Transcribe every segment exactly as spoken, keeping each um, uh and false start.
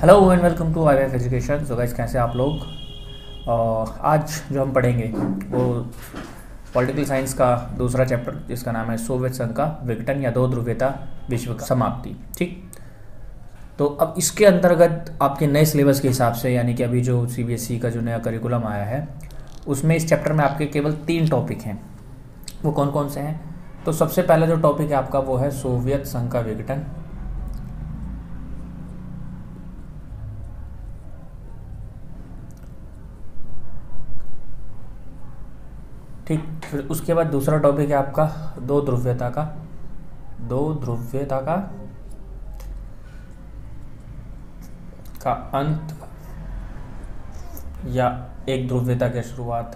Hello and welcome to I F education. So guys, कैसे आप लोग। अह, आज जो हम पढ़ेंगे वो पॉलिटिकल साइंस का दूसरा चैप्टर, जिसका नाम है सोवियत संघ का विघटन या दो ध्रुवीयता विश्व का समाप्ति। ठीक, तो अब इसके अंतर्गत आपके नए सिलेबस के हिसाब से, यानी कि अभी जो सी बी एस ई का जो नया करिकुलम आया है, उसमें इस चैप्टर में आपके केवल तीन टॉपिक हैं। वो कौन कौन से हैं? तो सबसे पहला जो टॉपिक है आपका वो है सोवियत संघ का विघटन। ठीक, फिर उसके बाद दूसरा टॉपिक है आपका दो ध्रुवीयता का दो ध्रुवीयता का का अंत या एक ध्रुवीयता की शुरुआत।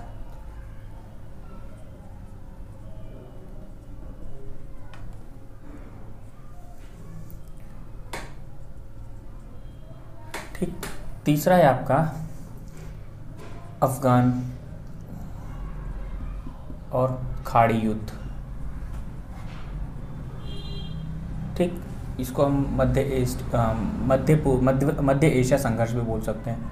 ठीक, तीसरा है आपका अफगान और खाड़ी युद्ध। ठीक, इसको हम मध्य एस्ट मध्य पूर्व मध्य मध्य एशिया संघर्ष भी बोल सकते हैं।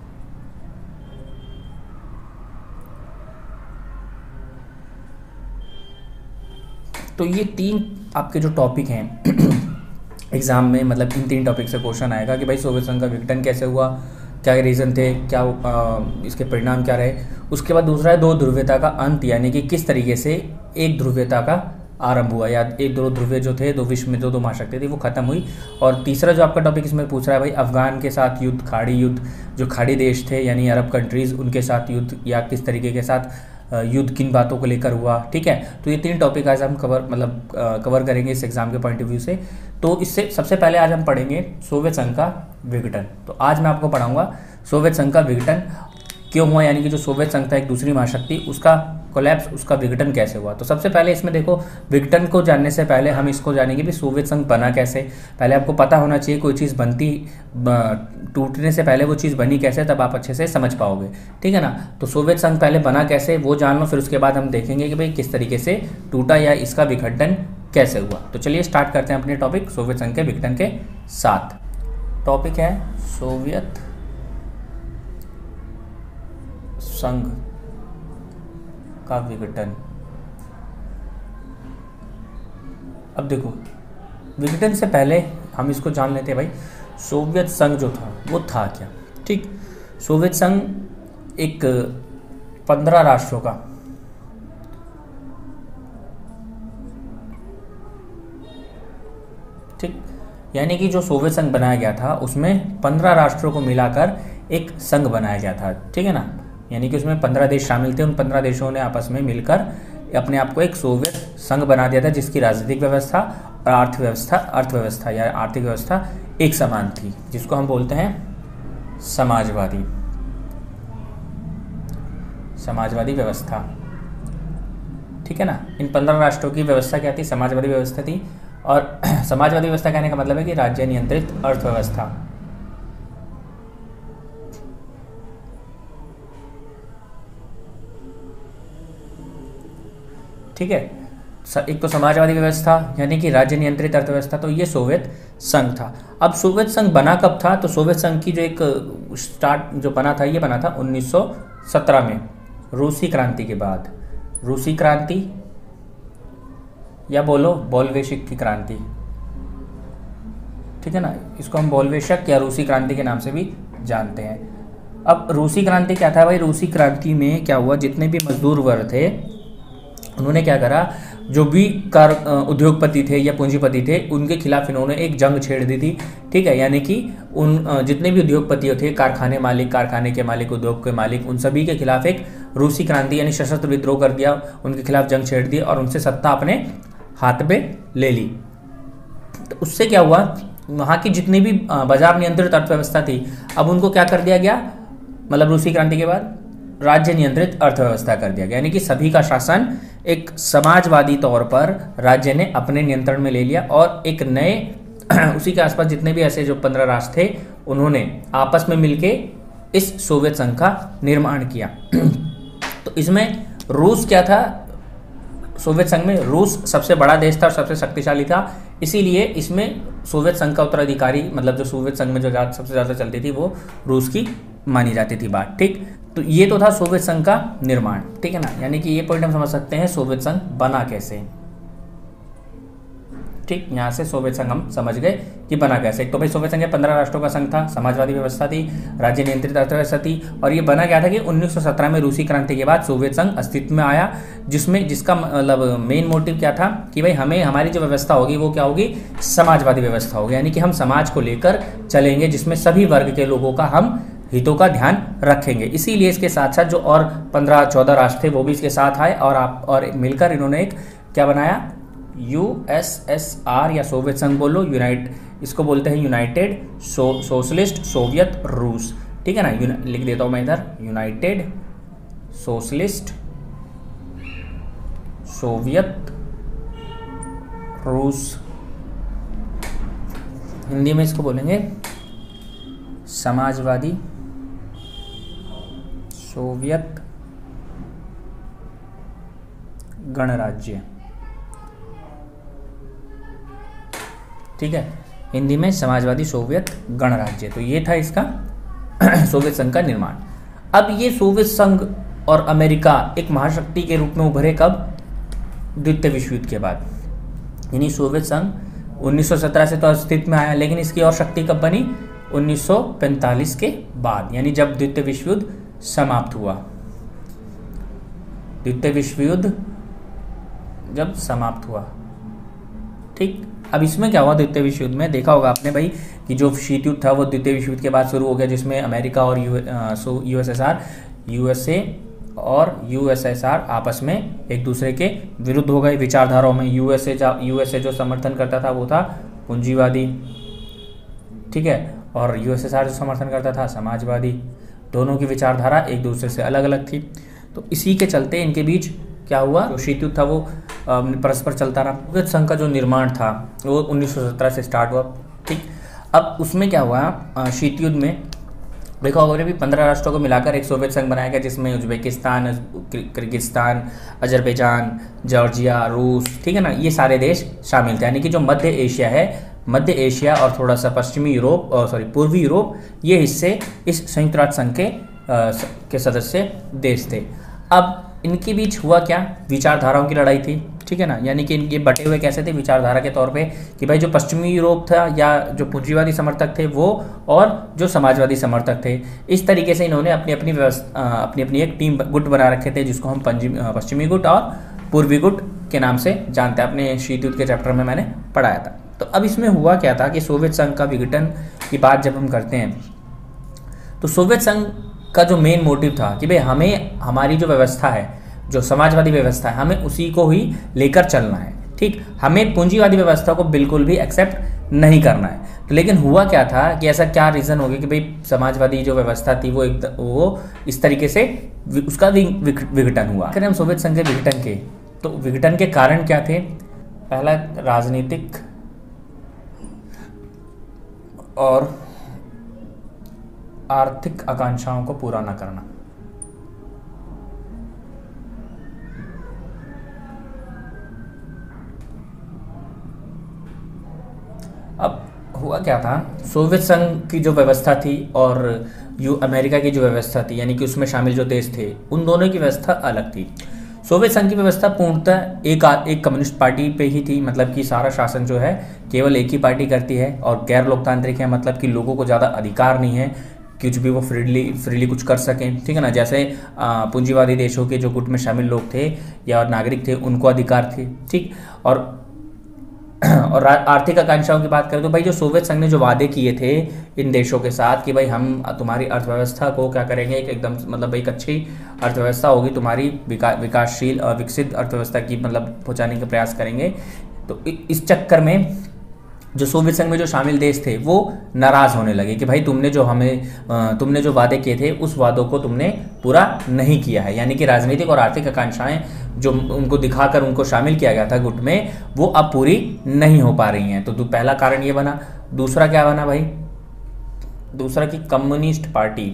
तो ये तीन आपके जो टॉपिक हैं एग्जाम में, मतलब इन तीन टॉपिक से क्वेश्चन आएगा कि भाई सोवियत संघ का विघटन कैसे हुआ, क्या रीज़न थे, क्या आ, इसके परिणाम क्या रहे। उसके बाद दूसरा है दो ध्रुवीयता का अंत, यानी कि किस तरीके से एक ध्रुवीयता का आरंभ हुआ, या एक दो ध्रुवीय जो थे, दो विश्व में जो दो महाशक्ति थी वो खत्म हुई। और तीसरा जो आपका टॉपिक इसमें पूछ रहा है भाई, अफगान के साथ युद्ध, खाड़ी युद्ध, जो खाड़ी देश थे यानी अरब कंट्रीज़, उनके साथ युद्ध, या किस तरीके के साथ युद्ध किन बातों को लेकर हुआ। ठीक है, तो ये तीन टॉपिक आज हम कवर मतलब कवर करेंगे इस एग्जाम के पॉइंट ऑफ व्यू से। तो इससे सबसे पहले आज हम पढ़ेंगे सोवियत संघ का विघटन। तो आज मैं आपको पढ़ाऊंगा सोवियत संघ का विघटन क्यों हुआ, यानी कि जो सोवियत संघ था एक दूसरी महाशक्ति, उसका कोलैप्स, उसका विघटन कैसे हुआ। तो सबसे पहले इसमें देखो, विघटन को जानने से पहले हम इसको जानेंगे भी सोवियत संघ बना कैसे। पहले आपको पता होना चाहिए कोई चीज़ बनती, टूटने से पहले वो चीज़ बनी कैसे, तब आप अच्छे से समझ पाओगे। ठीक है ना। तो सोवियत संघ पहले बना कैसे वो जान लो, फिर उसके बाद हम देखेंगे कि भाई किस तरीके से टूटा या इसका विघटन कैसे हुआ। तो चलिए स्टार्ट करते हैं अपने टॉपिक सोवियत संघ के विघटन के साथ। टॉपिक है सोवियत संघ का विघटन। अब देखो, विघटन से पहले हम इसको जान लेते हैं भाई, सोवियत संघ जो था वो था क्या। ठीक, सोवियत संघ एक पंद्रह राष्ट्रों का ठीक, यानी कि जो सोवियत संघ बनाया गया था उसमें पंद्रह राष्ट्रों को मिलाकर एक संघ बनाया गया था। ठीक है ना, यानी कि उसमें पंद्रह देश शामिल थे। उन पंद्रह देशों ने आपस में मिलकर अपने आप को एक सोवियत संघ बना दिया था, जिसकी राजनीतिक व्यवस्था और अर्थव्यवस्था अर्थव्यवस्था या आर्थिक व्यवस्था एक समान थी, जिसको हम बोलते हैं समाजवादी समाजवादी व्यवस्था। ठीक है ना, इन पंद्रह राष्ट्रों की व्यवस्था क्या थी? समाजवादी व्यवस्था थी। और समाजवादी व्यवस्था कहने का मतलब है कि राज्य नियंत्रित अर्थव्यवस्था। ठीक है, एक तो समाजवादी व्यवस्था यानी कि राज्य नियंत्रित अर्थव्यवस्था, तो ये सोवियत संघ था। अब सोवियत संघ बना कब था? तो सोवियत संघ की जो एक स्टार्ट जो बना था, ये बना था उन्नीस सौ सत्रह में, रूसी क्रांति के बाद। रूसी क्रांति या बोलो बोल्शेविक की क्रांति। ठीक है ना, इसको हम बोल्शेविक या रूसी क्रांति के नाम से भी जानते हैं। अब रूसी क्रांति क्या था भाई? रूसी क्रांति में क्या हुआ, जितने भी मजदूर वर्ग थे उन्होंने क्या करा, जो भी कार उद्योगपति थे या पूंजीपति थे उनके खिलाफ इन्होंने एक जंग छेड़ दी थी। ठीक है, यानी कि उन जितने भी उद्योगपति थे, कारखाने मालिक, कारखाने के मालिक, उद्योग के मालिक, उन सभी के खिलाफ एक रूसी क्रांति यानी सशस्त्र विद्रोह कर दिया, उनके खिलाफ जंग छेड़ दी और उनसे सत्ता अपने हाथ में ले ली। तो उससे क्या हुआ, वहाँ की जितनी भी बाजार नियंत्रित अर्थव्यवस्था थी, अब उनको क्या कर दिया गया, मतलब रूसी क्रांति के बाद राज्य नियंत्रित अर्थव्यवस्था कर दिया गया, यानी कि सभी का शासन एक समाजवादी तौर पर राज्य ने अपने नियंत्रण में ले लिया। और एक नए उसी के आसपास जितने भी ऐसे जो पंद्रह राष्ट्र थे, उन्होंने आपस में मिलके इस सोवियत संघ का निर्माण किया। तो इसमें रूस क्या था, सोवियत संघ में रूस सबसे बड़ा देश था और सबसे शक्तिशाली था, इसीलिए इसमें सोवियत संघ का उत्तराधिकारी, मतलब जो सोवियत संघ में जो सबसे ज़्यादा चलती थी वो रूस की मानी जाती थी बात। ठीक, तो ये तो था सोवियत संघ का निर्माण, ठीक है ना, यानी कि ये पॉइंट हम समझ सकते हैं सोवियत संघ बना कैसे। ठीक, यहाँ से सोवियत संघ हम समझ गए कि बना कैसे। तो भाई सोवियत संघ पंद्रह राष्ट्रों का संघ था, समाजवादी व्यवस्था थी, राज्य नियंत्रित अर्थव्यवस्था थी, और ये बना क्या था कि उन्नीस सौ सत्रह में रूसी क्रांति के बाद सोवियत संघ अस्तित्व में आया, जिसमें जिसका मतलब मेन मोटिव क्या था कि भाई हमें हमारी जो व्यवस्था होगी वो क्या होगी, समाजवादी व्यवस्था होगी, यानी कि हम समाज को लेकर चलेंगे जिसमें सभी वर्ग के लोगों का हम हितों का ध्यान रखेंगे। इसीलिए इसके साथ साथ जो और पंद्रह चौदह राष्ट्र थे वो भी इसके साथ आए, और आप और मिलकर इन्होंने एक क्या बनाया, यूएसएसआर या सोवियत संघ बोलो, यूनाइट इसको बोलते हैं यूनाइटेड सो, सोशलिस्ट सोवियत रूस। ठीक है ना, लिख देता हूं मैं इधर, यूनाइटेड सोशलिस्ट सोवियत रूस। हिंदी में इसको बोलेंगे समाजवादी सोवियत गणराज्य। ठीक है, हिंदी में समाजवादी सोवियत गणराज्य। तो ये था इसका सोवियत संघ का निर्माण। अब ये सोवियत संघ और अमेरिका एक महाशक्ति के रूप में उभरे कब, द्वितीय विश्व युद्ध के बाद। यानी सोवियत संघ उन्नीस सौ सत्रह से तो अस्तित्व में आया, लेकिन इसकी और शक्ति कब बनी, उन्नीस सौ पैंतालीस के बाद, यानी जब द्वितीय विश्व युद्ध समाप्त हुआ। द्वितीय विश्व युद्ध जब समाप्त हुआ। ठीक, अब इसमें क्या हुआ, द्वितीय विश्व युद्ध में देखा होगा आपने भाई कि जो शीत युद्ध था वो द्वितीय विश्व युद्ध के बाद शुरू हो गया, जिसमें अमेरिका और यूएसएसआर यूएसए और यूएसएसआर आपस में एक दूसरे के विरुद्ध हो गए विचारधाराओं में। यूएसए यूएसए जो समर्थन करता था वो था पूंजीवादी, ठीक है, और यूएसएसआर जो समर्थन करता था समाजवादी। दोनों की विचारधारा एक दूसरे से अलग अलग थी। तो इसी के चलते इनके बीच क्या हुआ, जो शीत युद्ध था वो परस्पर चलता रहा। सोवियत संघ का जो निर्माण था वो उन्नीस सौ सत्रह से स्टार्ट हुआ। ठीक, अब उसमें क्या हुआ, शीत युद्ध में देखा होगा भी पंद्रह राष्ट्रों को मिलाकर एक सोवियत संघ बनाया गया, जिसमें उज्बेकिस्तान, किर्गिस्तान, अजरबैजान, जॉर्जिया, रूस, ठीक है ना, ये सारे देश शामिल थे। यानी कि जो मध्य एशिया है, मध्य एशिया और थोड़ा सा पश्चिमी यूरोप सॉरी पूर्वी यूरोप, ये हिस्से इस संयुक्त राष्ट्र संघ के आ, के सदस्य देश थे। अब इनके बीच हुआ क्या, विचारधाराओं की लड़ाई थी। ठीक है ना, यानी कि ये बटे हुए कैसे थे विचारधारा के तौर पे कि भाई जो पश्चिमी यूरोप था या जो पूंजीवादी समर्थक थे वो, और जो समाजवादी समर्थक थे, इस तरीके से इन्होंने अपनी अपनी व्यवस्था अपनी अपनी एक टीम गुट बना रखे थे, जिसको हम पश्चिमी गुट और पूर्वी गुट के नाम से जानते हैं। अपने शीत युद्ध के चैप्टर में मैंने पढ़ाया था। तो अब इसमें हुआ क्या था कि सोवियत संघ का विघटन की बात जब हम करते हैं तो सोवियत संघ का जो मेन मोटिव था कि भाई हमें हमारी जो व्यवस्था है, जो समाजवादी व्यवस्था है, हमें उसी को ही लेकर चलना है। ठीक, हमें पूंजीवादी व्यवस्था को बिल्कुल भी एक्सेप्ट नहीं करना है। तो लेकिन हुआ क्या था कि ऐसा क्या रीज़न हो गया कि भाई समाजवादी जो व्यवस्था थी वो एक वो इस तरीके से उसका विघटन हुआ। अगर हम सोवियत संघ के विघटन के, तो विघटन के कारण क्या थे, पहला राजनीतिक और आर्थिक आकांक्षाओं को पूरा न करना। अब हुआ क्या था, सोवियत संघ की जो व्यवस्था थी और यू अमेरिका की जो व्यवस्था थी, यानी कि उसमें शामिल जो देश थे, उन दोनों की व्यवस्था अलग थी। सोवियत संघ की व्यवस्था पूर्णतः एक एक कम्युनिस्ट पार्टी पे ही थी, मतलब कि सारा शासन जो है केवल एक ही पार्टी करती है, और गैर लोकतांत्रिक है, मतलब कि लोगों को ज़्यादा अधिकार नहीं है कुछ भी वो फ्रीली फ्रीली कुछ कर सकें। ठीक है ना, जैसे पूंजीवादी देशों के जो गुट में शामिल लोग थे या नागरिक थे उनको अधिकार थे। ठीक, और और आर्थिक आकांक्षाओं की बात करें तो भाई जो सोवियत संघ ने जो वादे किए थे इन देशों के साथ कि भाई हम तुम्हारी अर्थव्यवस्था को क्या करेंगे, एक एकदम मतलब एक अच्छी अर्थव्यवस्था होगी तुम्हारी, विका, विकासशील विकसित अर्थव्यवस्था की मतलब पहुंचाने का प्रयास करेंगे। तो इस चक्कर में जो सोवियत संघ में जो शामिल देश थे वो नाराज़ होने लगे कि भाई तुमने जो हमें तुमने जो वादे किए थे उस वादों को तुमने पूरा नहीं किया है। यानी कि राजनीतिक और आर्थिक आकांक्षाएं जो उनको दिखाकर उनको शामिल किया गया था गुट में, वो अब पूरी नहीं हो पा रही हैं। तो पहला कारण ये बना। दूसरा क्या बना भाई, दूसरा कि कम्युनिस्ट पार्टी,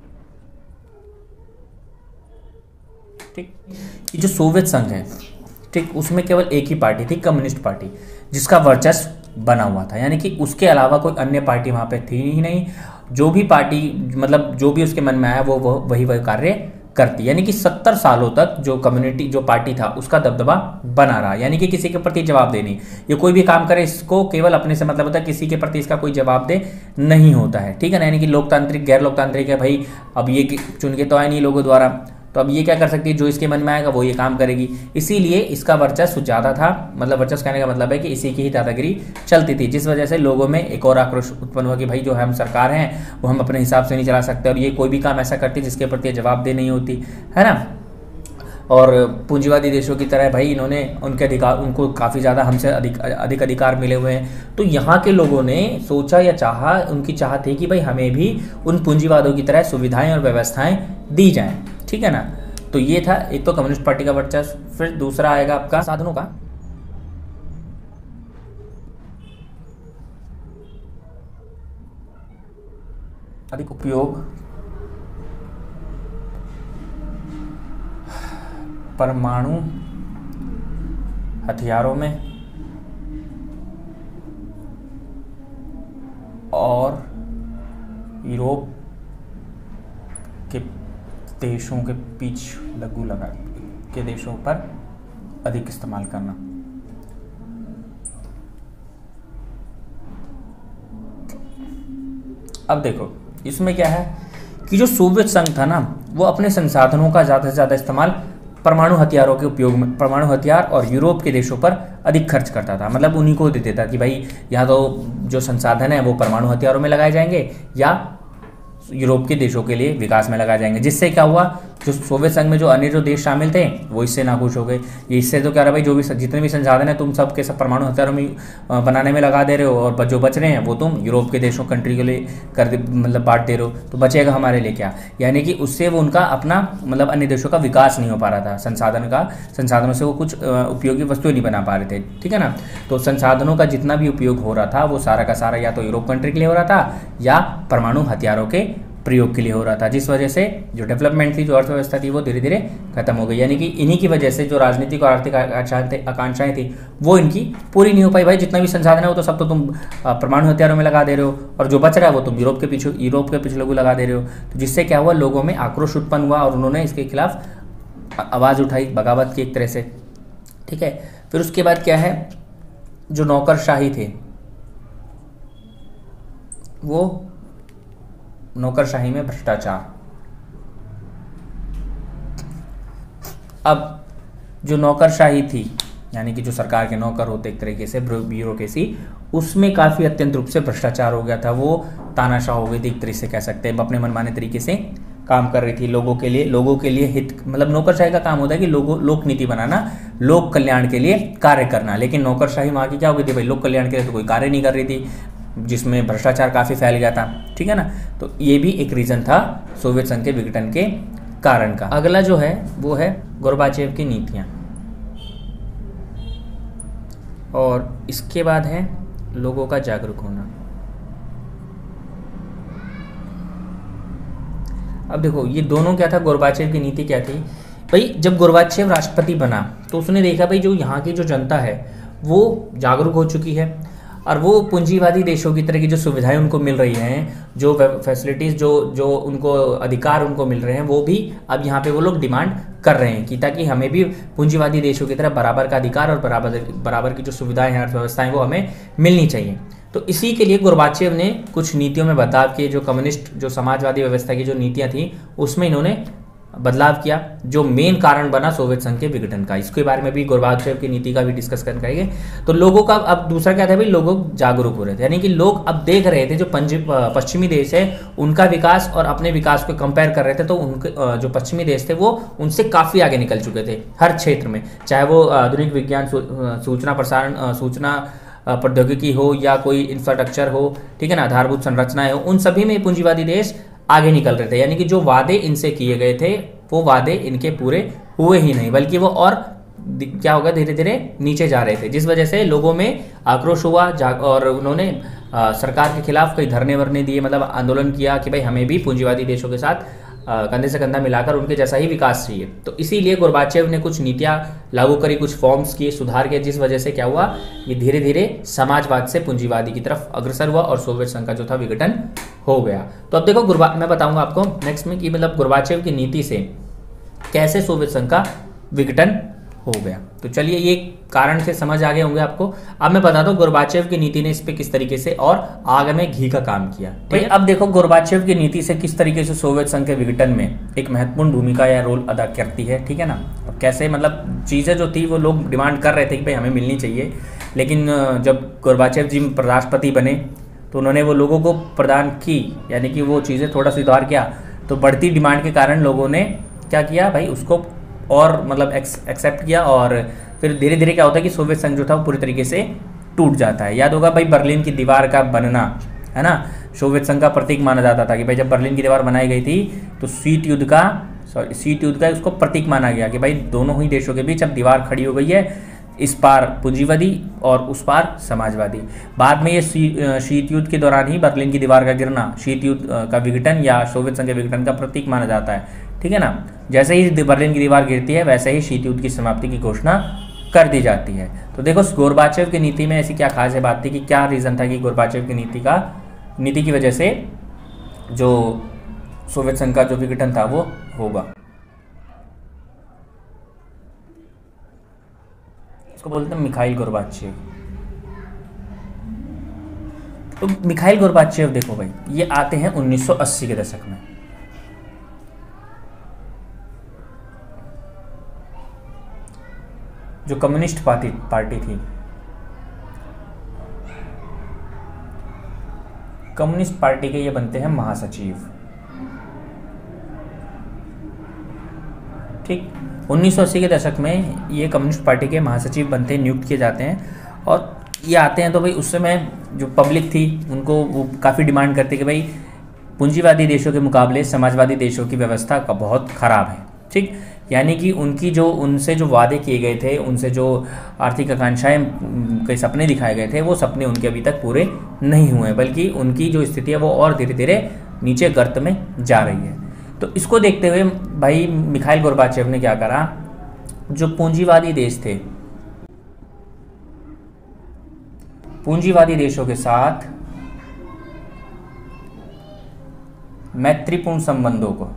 ठीक, जो सोवियत संघ है, ठीक, उसमें केवल एक ही पार्टी थी, कम्युनिस्ट पार्टी, जिसका वर्चस्व बना हुआ था, यानी कि उसके अलावा कोई अन्य पार्टी वहाँ पे थी ही नहीं। जो भी पार्टी मतलब जो भी उसके मन में आया वो वो वही वही कार्य करती, यानी कि सत्तर सालों तक जो कम्युनिटी जो पार्टी था उसका दबदबा बना रहा, यानी कि किसी के प्रति जवाब देनी, ये कोई भी काम करे इसको केवल अपने से मतलब होता है, किसी के प्रति इसका कोई जवाब दे नहीं होता है, ठीक है ना। यानी कि लोकतांत्रिक गैर लोकतांत्रिक है भाई, अब ये चुन के तो आए नहीं लोगों द्वारा, तो अब ये क्या कर सकती है, जो इसके मन में आएगा वो ये काम करेगी, इसीलिए इसका वर्चस्व ज़्यादा था। मतलब वर्चस्व कहने का मतलब है कि इसी की ही दादागिरी चलती थी, जिस वजह से लोगों में एक और आक्रोश उत्पन्न हुआ कि भाई जो हम सरकार हैं वो हम अपने हिसाब से नहीं चला सकते, और ये कोई भी काम ऐसा करती जिसके प्रति जवाबदेह नहीं होती, है ना। और पूंजीवादी देशों की तरह भाई इन्होंने उनके अधिकार, उनको काफ़ी ज़्यादा हमसे अधिक अधिक अधिकार मिले हुए हैं, तो यहाँ के लोगों ने सोचा या चाहा, उनकी चाह थी कि भाई हमें भी उन पूंजीवादों की तरह सुविधाएं और व्यवस्थाएं दी जाएं, ठीक है ना। तो ये था एक तो कम्युनिस्ट पार्टी का वर्चस्व। फिर दूसरा आएगा आपका साधनों का। अधिक उपयोग परमाणु हथियारों में और यूरोप के देशों के बीच लघु लगा के देशों पर अधिक इस्तेमाल करना। अब देखो इसमें क्या है कि जो सोवियत संघ था ना, वो अपने संसाधनों का ज़्यादा से ज़्यादा इस्तेमाल परमाणु हथियारों के उपयोग में, परमाणु हथियार और यूरोप के देशों पर अधिक खर्च करता था। मतलब उन्हीं को देते था कि भाई या तो जो संसाधन है वो परमाणु हथियारों में लगाए जाएंगे या यूरोप के देशों के लिए विकास में लगाए जाएंगे। जिससे क्या हुआ, जो सोवियत संघ में जो अन्य जो देश शामिल थे वो इससे नाखुश हो गए। ये इससे तो क्या रहा भाई, जो भी जितने भी संसाधन है तुम सब के सब परमाणु हथियारों में बनाने में लगा दे रहे हो, और जो बच रहे हैं वो तुम यूरोप के देशों कंट्री के लिए कर दे, मतलब बांट दे रहे हो, तो बचेगा हमारे लिए क्या। यानी कि उससे वो उनका अपना मतलब अन्य देशों का विकास नहीं हो पा रहा था, संसाधन का संसाधनों से वो कुछ उपयोगी वस्तुएं नहीं बना पा रहे थे, ठीक है ना। तो संसाधनों का जितना भी उपयोग हो रहा था वो सारा का सारा या तो यूरोप कंट्री के लिए हो रहा था या परमाणु हथियारों के प्रयोग के लिए हो रहा था, जिस वजह से जो डेवलपमेंट थी, जो अर्थव्यवस्था थी, वो धीरे धीरे खत्म हो गई। यानी कि इन्हीं की वजह से जो राजनीतिक और आर्थिक आकांक्षाएं थी वो इनकी पूरी नहीं हो पाई। भाई जितना भी संसाधन है वो तो सब तो तुम परमाणु हथियारों में लगा दे रहे हो, और जो बच रहा है वो तुम यूरोप के पीछे यूरोप के पीछे लोगों लगा दे रहे हो। तो जिससे क्या हुआ, लोगों में आक्रोश उत्पन्न हुआ और उन्होंने इसके खिलाफ आवाज़ उठाई, बगावत की एक तरह से, ठीक है। फिर उसके बाद क्या है, जो नौकरशाही थे वो नौकरशाही में भ्रष्टाचार। अब जो नौकरशाही थी यानी कि जो सरकार के नौकर होते एक तरीके से ब्यूरोक्रेसी, उसमें काफ़ी अत्यंत रूप से भ्रष्टाचार हो गया था। वो तानाशाह हो गई थी एक तरीके से कह सकते हैं, अपने मनमाने तरीके से काम कर रही थी लोगों के लिए, लोगों के लिए हित, मतलब नौकरशाही का काम होता है कि लोगों लोक नीति बनाना, लोक कल्याण के लिए कार्य करना। लेकिन नौकरशाही वहाँ की क्या हो गई थी भाई, लोक कल्याण के लिए तो कोई कार्य नहीं कर रही थी, जिसमें भ्रष्टाचार काफ़ी फैल गया था, ठीक है ना। तो ये भी एक रीज़न था सोवियत संघ के विघटन के कारण का। अगला जो है वो है गोर्बाचेव की नीतियाँ, और इसके बाद है लोगों का जागरूक होना। अब देखो ये दोनों क्या था, गोर्बाचेव की नीति क्या थी भाई, जब गोर्बाचेव राष्ट्रपति बना तो उसने देखा भाई जो यहाँ की जो जनता है वो जागरूक हो चुकी है, और वो पूंजीवादी देशों की तरह की जो सुविधाएं उनको मिल रही हैं, जो फैसिलिटीज़, जो जो उनको अधिकार उनको मिल रहे हैं, वो भी अब यहाँ पे वो लोग डिमांड कर रहे हैं कि ताकि हमें भी पूंजीवादी देशों की तरह बराबर का अधिकार और बराबर बराबर की जो सुविधाएं हैं, अर्थव्यवस्थाएं, वो हमें मिलनी चाहिए। तो इसी के लिए गोर्बाचेव ने कुछ नीतियों में बदलाव किए। जो कम्युनिस्ट जो समाजवादी व्यवस्था की जो नीतियाँ थी उसमें इन्होंने बदलाव किया, जो मेन कारण बना सोवियत संघ के विघटन का। इसके बारे में भी गोर्बाचेव की नीति का भी डिस्कस कर करेंगे। तो लोगों का अब दूसरा क्या था भाई, लोग जागरूक हो रहे थे, यानी कि लोग अब देख रहे थे जो पश्चिमी देश है उनका विकास और अपने विकास को कंपेयर कर रहे थे, तो उनके जो पश्चिमी देश थे वो उनसे काफ़ी आगे निकल चुके थे हर क्षेत्र में, चाहे वो आधुनिक विज्ञान, सूचना प्रसारण, सूचना प्रौद्योगिकी हो या कोई इंफ्रास्ट्रक्चर हो, ठीक है ना, आधारभूत संरचनाएं हो, उन सभी में पूंजीवादी देश आगे निकल रहे थे। यानी कि जो वादे इनसे किए गए थे वो वादे इनके पूरे हुए ही नहीं, बल्कि वो और क्या होगा, धीरे धीरे नीचे जा रहे थे, जिस वजह से लोगों में आक्रोश हुआ और उन्होंने आ, सरकार के खिलाफ कई धरने वरने दिए, मतलब आंदोलन किया कि भाई हमें भी पूंजीवादी देशों के साथ कंधे से कंधा मिलाकर उनके जैसा ही विकास चाहिए। तो इसीलिए गोर्बाचेव ने कुछ नीतियाँ लागू करी, कुछ फॉर्म्स किए, सुधार किए, जिस वजह से क्या हुआ, ये धीरे धीरे समाजवाद से पूंजीवादी की तरफ अग्रसर हुआ और सोवियत संघ का जो था विघटन हो गया। तो अब देखो गुरबा मैं बताऊंगा आपको नेक्स्ट में कि मतलब गोर्बाचेव की नीति से कैसे सोवियत संघ का विघटन हो गया। तो चलिए ये कारण से समझ आ गए होंगे आपको। अब मैं बताता हूँ गोर्बाचेव की नीति ने इस पे किस तरीके से और आग में घी का काम किया। ठीक है, अब देखो गोर्बाचेव की नीति से किस तरीके से सोवियत संघ के विघटन में एक महत्वपूर्ण भूमिका या रोल अदा करती है। ठीक है ना, और कैसे मतलब चीज़ें जो थी वो लोग डिमांड कर रहे थे कि भाई हमें मिलनी चाहिए, लेकिन जब गोर्बाचेव जी राष्ट्रपति बने तो उन्होंने वो लोगों को प्रदान की, यानी कि वो चीज़ें थोड़ा सुधार किया। तो बढ़ती डिमांड के कारण लोगों ने क्या किया भाई, उसको और मतलब एक्सेप्ट किया, और फिर धीरे धीरे क्या होता है कि सोवियत संघ जो था वो पूरी तरीके से टूट जाता है। याद होगा भाई बर्लिन की दीवार का बनना, है ना, सोवियत संघ का प्रतीक माना जाता था कि भाई जब बर्लिन की दीवार बनाई गई थी तो शीत युद्ध का सॉरी शीत युद्ध का उसको प्रतीक माना गया कि भाई दोनों ही देशों के बीच अब दीवार खड़ी हो गई है, इस पार पूंजीवादी और उस पार समाजवादी। बाद में ये शीत युद्ध के दौरान ही बर्लिन की दीवार का गिरना शीत युद्ध का विघटन या सोवियत संघ के विघटन का प्रतीक माना जाता है। ठीक है ना, जैसे ही बर्लिन की दीवार गिरती है वैसे ही शीत युद्ध की समाप्ति की घोषणा कर दी जाती है। तो देखो गोर्बाचेव की नीति में ऐसी क्या खास है बात थी कि क्या रीज़न था कि गोर्बाचेव की नीति का नीति की वजह से जो सोवियत संघ का जो विघटन था वो होगा। इसको बोलते हैं मिखाइल गोर्बाचेव। तो मिखाइल गोर्बाचेव देखो भाई ये आते हैं उन्नीस सौ अस्सी के दशक में। जो कम्युनिस्ट पार्टी पार्टी थी, कम्युनिस्ट पार्टी के ये बनते हैं महासचिव। ठीक, उन्नीस सौ अस्सी के दशक में ये कम्युनिस्ट पार्टी के महासचिव बनते हैं, नियुक्त किए जाते हैं। और ये आते हैं तो भाई उस समय जो पब्लिक थी उनको वो काफ़ी डिमांड करती कि भाई पूंजीवादी देशों के मुकाबले समाजवादी देशों की व्यवस्था का बहुत ख़राब है। ठीक, यानी कि उनकी जो उनसे जो वादे किए गए थे, उनसे जो आर्थिक आकांक्षाएं के सपने दिखाए गए थे वो सपने उनके अभी तक पूरे नहीं हुए, बल्कि उनकी जो स्थिति है वो और धीरे धीरे नीचे गर्त में जा रही है। तो इसको देखते हुए भाई मिखाइल गोर्बाचेव ने क्या करा, जो पूंजीवादी देश थे, पूंजीवादी देशों के साथ मैत्रीपूर्ण संबंधों को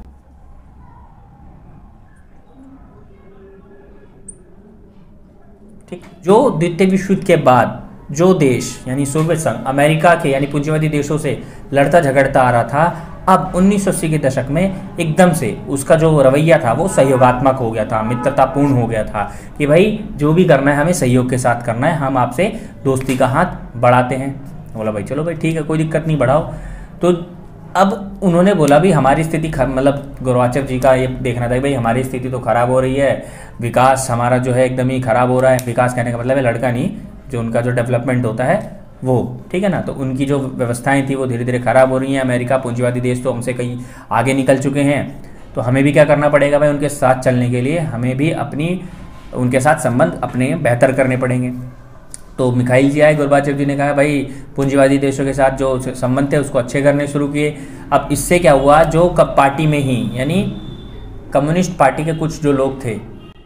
ठीक, जो द्वितीय विश्व युद्ध के बाद जो देश यानी सोवियत संघ अमेरिका के यानी पूंजीवादी देशों से लड़ता झगड़ता आ रहा था, अब उन्नीस सौ अस्सी के दशक में एकदम से उसका जो रवैया था वो सहयोगात्मक हो गया था, मित्रतापूर्ण हो गया था कि भाई जो भी करना है हमें सहयोग के साथ करना है, हम आपसे दोस्ती का हाथ बढ़ाते हैं। बोला भाई चलो भाई ठीक है, कोई दिक्कत नहीं, बढ़ाओ। तो अब उन्होंने बोला भी हमारी स्थिति मतलब गोर्बाचेव जी का ये देखना था कि भाई हमारी स्थिति तो खराब हो रही है, विकास हमारा जो है एकदम ही खराब हो रहा है। विकास कहने का मतलब है लड़का नहीं, जो उनका जो डेवलपमेंट होता है वो, ठीक है ना। तो उनकी जो व्यवस्थाएं थी वो धीरे धीरे खराब हो रही हैं। अमेरिका पूंजीवादी देश तो हमसे कहीं आगे निकल चुके हैं, तो हमें भी क्या करना पड़ेगा भाई, उनके साथ चलने के लिए हमें भी अपनी उनके साथ संबंध अपने बेहतर करने पड़ेंगे। तो मिखाइल जी आए, गोर्बाचेव जी ने कहा भाई पूंजीवादी देशों के साथ जो संबंध थे उसको अच्छे करने शुरू किए। अब इससे क्या हुआ, जो कब पार्टी में ही यानी कम्युनिस्ट पार्टी के कुछ जो लोग थे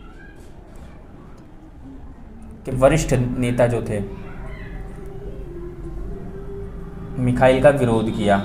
कि वरिष्ठ नेता जो थे, मिखाइल का विरोध किया।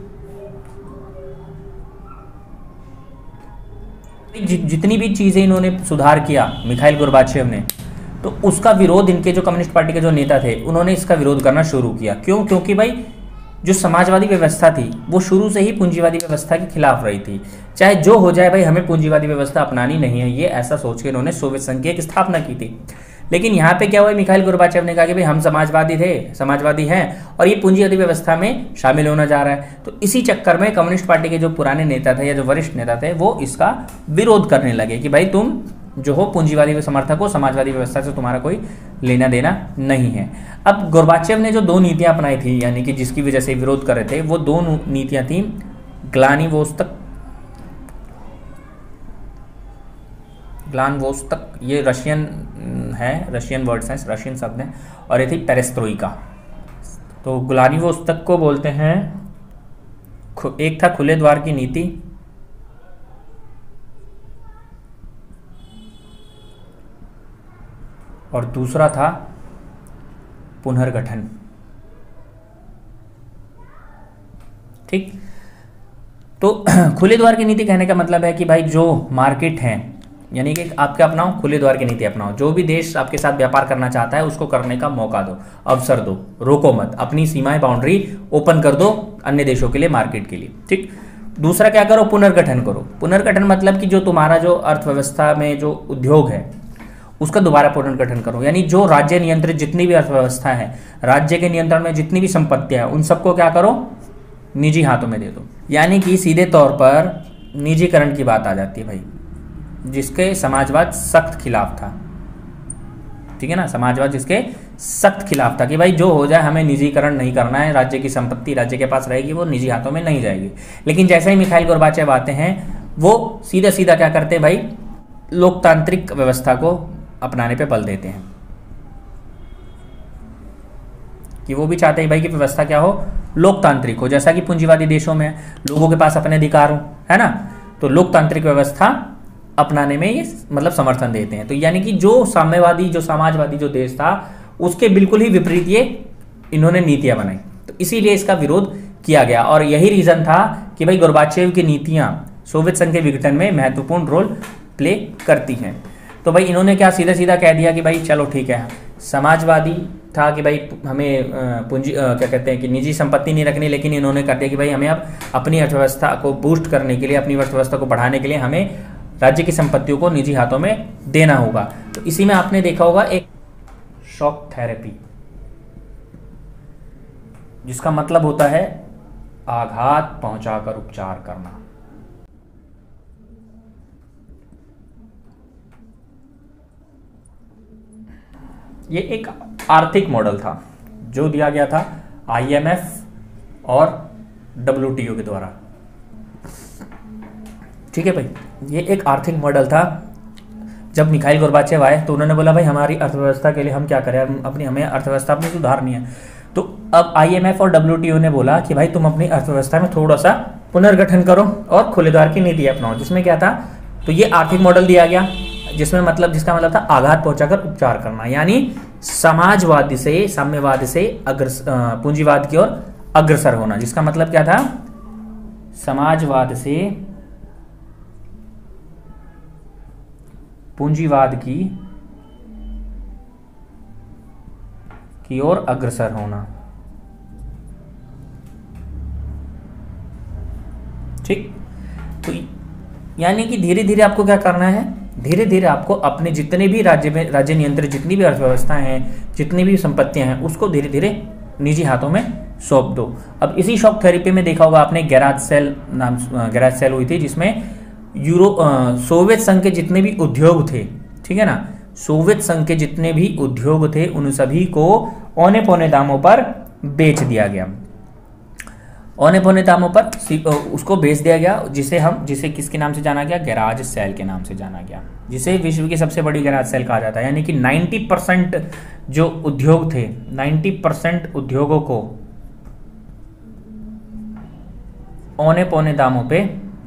जि, जितनी भी चीजें इन्होंने सुधार किया मिखाइल गोर्बाचेव ने, तो उसका विरोध इनके जो कम्युनिस्ट पार्टी के जो नेता थे उन्होंने इसका विरोध करना शुरू किया। क्यों? क्योंकि भाई जो समाजवादी व्यवस्था थी वो शुरू से ही पूंजीवादी व्यवस्था के खिलाफ रही थी। चाहे जो हो जाए भाई हमें पूंजीवादी व्यवस्था अपनानी नहीं है, ये ऐसा सोच के इन्होंने सोवियत संघ की एक स्थापना की थी। लेकिन यहाँ पे क्या हुआ, मिखाइल गोर्बाचेव ने कहा कि भाई हम समाजवादी थे, समाजवादी हैं और ये पूंजीवादी व्यवस्था में शामिल होना जा रहा है। तो इसी चक्कर में कम्युनिस्ट पार्टी के जो पुराने नेता थे या जो वरिष्ठ नेता थे वो इसका विरोध करने लगे कि भाई तुम जो हो पूंजीवादी समर्थक हो, समाजवादी व्यवस्था से तुम्हारा कोई लेना देना नहीं है। अब गोर्बाचेव ने जो दो नीतियां अपनाई थी यानी कि जिसकी वजह से विरोध कर रहे थे, वो दो नीतियां थी ग्लानिवोस्तक ग्लानवोस्तक ये रशियन है, रशियन वर्ड्स हैं, रशियन शब्द हैं, और ये थी पेरेस्ट्रोइका। तो ग्लानिवोस्तक को बोलते हैं, एक था खुले द्वार की नीति और दूसरा था पुनर्गठन। ठीक, तो खुले द्वार की नीति कहने का मतलब है कि भाई जो मार्केट है, यानी कि आपके अपनाओ खुले द्वार की नीति अपनाओ। जो भी देश आपके साथ व्यापार करना चाहता है उसको करने का मौका दो, अवसर दो, रोको मत, अपनी सीमाएं बाउंड्री ओपन कर दो अन्य देशों के लिए, मार्केट के लिए। ठीक, दूसरा क्या करो, पुनर्गठन करो। पुनर्गठन मतलब कि जो तुम्हारा जो अर्थव्यवस्था में जो उद्योग है उसका दोबारा पुनर्गठन करो, यानी जो राज्य नियंत्रित जितनी भी अर्थव्यवस्था है, राज्य के नियंत्रण में जितनी भी संपत्तियां हैं, उन सबको क्या करो, निजी हाथों में दे दो। यानी कि सीधे तौर पर निजीकरण की बात आ जाती है भाई, जिसके समाजवाद सख्त खिलाफ था। ठीक है ना, समाजवाद जिसके सख्त खिलाफ था कि भाई जो हो जाए हमें निजीकरण नहीं करना है, राज्य की संपत्ति राज्य के पास रहेगी, वो निजी हाथों में नहीं जाएगी। लेकिन जैसे ही मिखाइल गोर्बाचेव आते हैं वो सीधा सीधा क्या करते हैं भाई, लोकतांत्रिक व्यवस्था को अपनाने पे बल देते हैं कि वो भी चाहते हैं भाई कि व्यवस्था क्या हो, लोकतांत्रिक हो, जैसा कि पूंजीवादी देशों में लोगों के पास अपने अधिकार हो, है ना। तो लोकतांत्रिक व्यवस्था अपनाने में ये मतलब समर्थन देते हैं। तो यानी कि जो साम्यवादी जो समाजवादी जो देश था उसके बिल्कुल ही विपरीत ये इन्होंने नीतियां बनाई, तो इसीलिए इसका विरोध किया गया। और यही रीजन था कि भाई गोर्बाचेव की नीतियां सोवियत संघ के विघटन में महत्वपूर्ण रोल प्ले करती हैं। तो भाई इन्होंने क्या सीधा सीधा कह दिया कि भाई चलो ठीक है, समाजवादी था कि भाई हमें पूंजी क्या कहते हैं कि निजी संपत्ति नहीं रखनी, लेकिन इन्होंने कर दिया कि भाई हमें अब अपनी अर्थव्यवस्था को बूस्ट करने के लिए, अपनी अर्थव्यवस्था को बढ़ाने के लिए हमें राज्य की संपत्तियों को निजी हाथों में देना होगा। तो इसी में आपने देखा होगा एक शॉक थेरेपी, जिसका मतलब होता है आघात पहुंचाकर उपचार करना। ये एक आर्थिक मॉडल था जो दिया गया था आईएमएफ और डब्ल्यूटीओ के द्वारा। ठीक है भाई, ये एक आर्थिक मॉडल था। जब मिखाइल गोर्बाचेव आए तो उन्होंने बोला भाई हमारी अर्थव्यवस्था के लिए हम क्या करें, अपनी हमें अर्थव्यवस्था अपनी सुधारनी है। तो अब आईएमएफ और डब्ल्यूटीओ ने बोला कि भाई तुम अपनी अर्थव्यवस्था में थोड़ा सा पुनर्गठन करो और खुले द्वार की नीति अपनाओ। जिसमें क्या था, तो ये आर्थिक मॉडल दिया गया जिसमें मतलब जिसका मतलब था आघात पहुंचाकर उपचार करना, यानी समाजवाद से साम्यवाद से अग्रसर पूंजीवाद की ओर अग्रसर होना। जिसका मतलब क्या था, समाजवाद से पूंजीवाद की की ओर अग्रसर होना। ठीक, तो यानी कि धीरे धीरे आपको क्या करना है, धीरे धीरे आपको अपने जितने भी राज्य में राज्य नियंत्रित जितनी भी अर्थव्यवस्थाएं हैं, जितनी भी संपत्तियां हैं, उसको धीरे धीरे निजी हाथों में सौंप दो। अब इसी शॉक थेरेपी में देखा होगा आपने, गैराज सेल नाम गैराज सेल हुई थी, जिसमें यूरो सोवियत संघ के जितने भी उद्योग थे, ठीक है ना, सोवियत संघ के जितने भी उद्योग थे उन सभी को औने पौने दामों पर बेच दिया गया। औने पौने दामों पर उसको बेच दिया गया, जिसे हम जिसे किसके नाम से जाना गया, गैराज सेल के नाम से जाना गया, जिसे विश्व की सबसे बड़ी गैराज सेल कहा जाता है। यानी कि नब्बे परसेंट जो उद्योग थे, नब्बे परसेंट उद्योगों को औने पौने दामों पे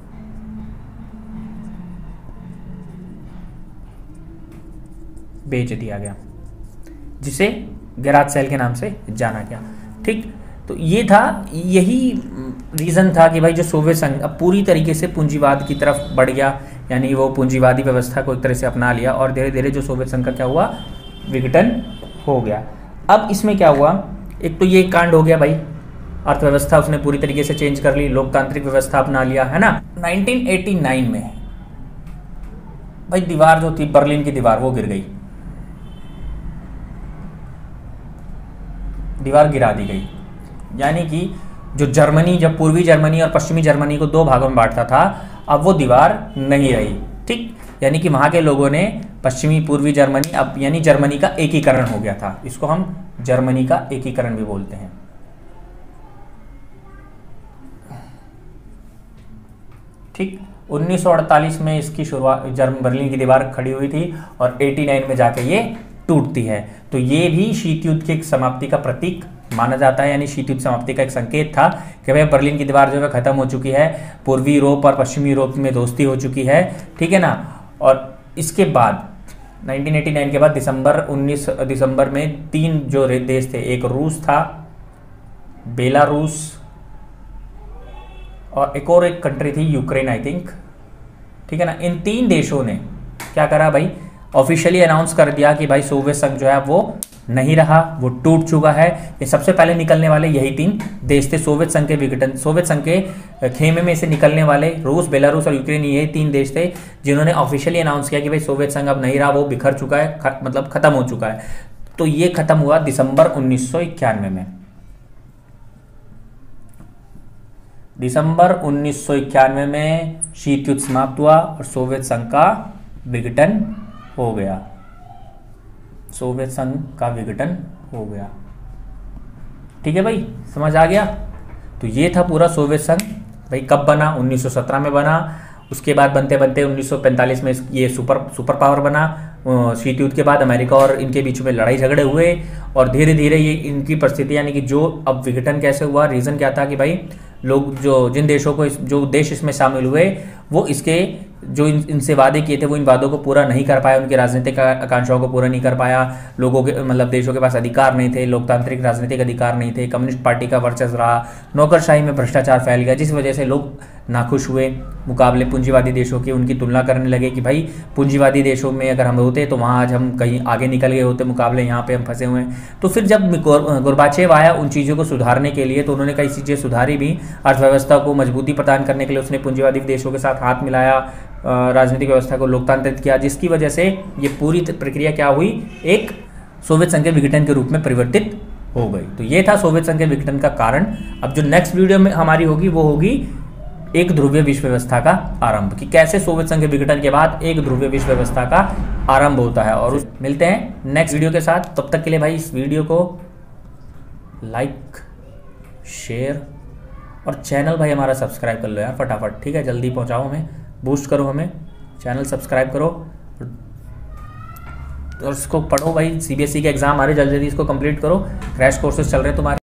बेच दिया गया, जिसे गैराज सेल के नाम से जाना गया। ठीक, तो ये था, यही रीज़न था कि भाई जो सोवियत संघ अब पूरी तरीके से पूंजीवाद की तरफ बढ़ गया, यानी वो पूंजीवादी व्यवस्था को एक तरह से अपना लिया और धीरे धीरे जो सोवियत संघ का क्या हुआ, विघटन हो गया। अब इसमें क्या हुआ, एक तो ये कांड हो गया भाई, अर्थव्यवस्था उसने पूरी तरीके से चेंज कर ली, लोकतांत्रिक व्यवस्था अपना लिया, है ना। नाइनटीन एटी नाइन में भाई दीवार जो थी, बर्लिन की दीवार, वो गिर गई, दीवार गिरा दी गई। यानी कि जो जर्मनी, जब पूर्वी जर्मनी और पश्चिमी जर्मनी को दो भागों में बांटता था, अब वो दीवार नहीं रही। ठीक, यानी कि वहाँ के लोगों ने पश्चिमी पूर्वी जर्मनी, अब यानी जर्मनी का एकीकरण हो गया था। इसको हम जर्मनी का एकीकरण भी बोलते हैं। ठीक, उन्नीस सौ अड़तालीस में इसकी शुरुआत, जर्मन बर्लिन की दीवार खड़ी हुई थी और नवासी में जाके ये टूटती है। तो ये भी शीत युद्ध की समाप्ति का प्रतीक माना जाता है, यानी शीत युद्ध समाप्ति का एक संकेत था कि भाई बर्लिन की दीवार जो है खत्म हो चुकी है, पूर्वी यूरोप और पश्चिमी यूरोप में दोस्ती हो चुकी है, ठीक है ना। और इसके बाद नाइनटीन एटी नाइन के बाद दिसंबर उन्नीस दिसंबर में तीन जो देश थे, एक रूस था, बेलारूस, और एक और एक कंट्री थी यूक्रेन आई थिंक, ठीक है ना। इन तीन देशों ने क्या करा भाई, ऑफिशियली अनाउंस कर दिया कि भाई सोवियत संघ जो है वो नहीं रहा, वो टूट चुका है। ये सबसे पहले निकलने वाले यही तीन देश थे सोवियत संघ के विघटन, सोवियत संघ के खेमे में से निकलने वाले रूस, बेलारूस और यूक्रेन, यही तीन देश थे जिन्होंने ऑफिशियली अनाउंस किया कि भाई सोवियत संघ अब नहीं रहा, वो बिखर चुका है, ख, मतलब खत्म हो चुका है। तो ये खत्म हुआ दिसंबर उन्नीस सौ इक्यानवे में। दिसंबर उन्नीस सौ इक्यानवे में शीत युद्ध समाप्त हुआ और सोवियत संघ का विघटन हो गया, सोवियत संघ का विघटन हो गया। ठीक है भाई, समझ आ गया। तो ये था पूरा सोवियत संघ। भाई कब बना, उन्नीस सौ सत्रह में बना। उसके बाद बनते बनते उन्नीस सौ पैंतालीस में ये सुपर सुपर पावर बना। शीत युद्ध के बाद अमेरिका और इनके बीच में लड़ाई झगड़े हुए और धीरे धीरे ये इनकी परिस्थिति, यानी कि जो अब विघटन कैसे हुआ, रीज़न क्या था कि भाई लोग जो जिन देशों को इस, जो देश इसमें शामिल हुए वो इसके जो इन, इनसे वादे किए थे वो इन वादों को पूरा नहीं कर पाया, उनकी राजनीतिक आकांक्षाओं को पूरा नहीं कर पाया। लोगों के मतलब देशों के पास अधिकार नहीं थे, लोकतांत्रिक राजनीतिक अधिकार नहीं थे, कम्युनिस्ट पार्टी का वर्चस्व रहा, नौकरशाही में भ्रष्टाचार फैल गया, जिस वजह से लोग नाखुश हुए मुकाबले पूंजीवादी देशों की। उनकी तुलना करने लगे कि भाई पूंजीवादी देशों में अगर हम होते तो वहाँ आज हम कहीं आगे निकल गए होते, मुकाबले यहाँ पे हम फंसे हुए हैं। तो फिर जब गोर्बाचेव आया उन चीज़ों को सुधारने के लिए, तो उन्होंने कई चीज़ें सुधारी भी। अर्थव्यवस्था को मजबूती प्रदान करने के लिए उसने पूंजीवादी देशों के साथ हाथ मिलाया, राजनीतिक व्यवस्था को लोकतांत्रिक किया, जिसकी वजह से ये पूरी प्रक्रिया क्या हुई, एक सोवियत संघ के विघटन के रूप में परिवर्तित हो गई। तो ये था सोवियत संघ के विघटन का कारण। अब जो नेक्स्ट वीडियो में हमारी होगी वो होगी एक ध्रुवीय विश्व व्यवस्था का आरंभ, कि कैसे सोवियत संघ के विघटन के बाद एक ध्रुवीय विश्व व्यवस्था का आरंभ होता है। और मिलते हैं नेक्स्ट वीडियो के साथ। तब तक के लिए भाई इस वीडियो को लाइक, शेयर और चैनल भाई हमारा सब्सक्राइब कर लो यार फटाफट, ठीक है। जल्दी पहुंचाओ हमें, बूस्ट करो हमें, चैनल सब्सक्राइब करो और इसको पढ़ो भाई। सीबीएसई के एग्जाम आ रहे, जल्दी जल्दी इसको कंप्लीट करो। क्रैश कोर्सेज चल रहे हैं तुम्हारे।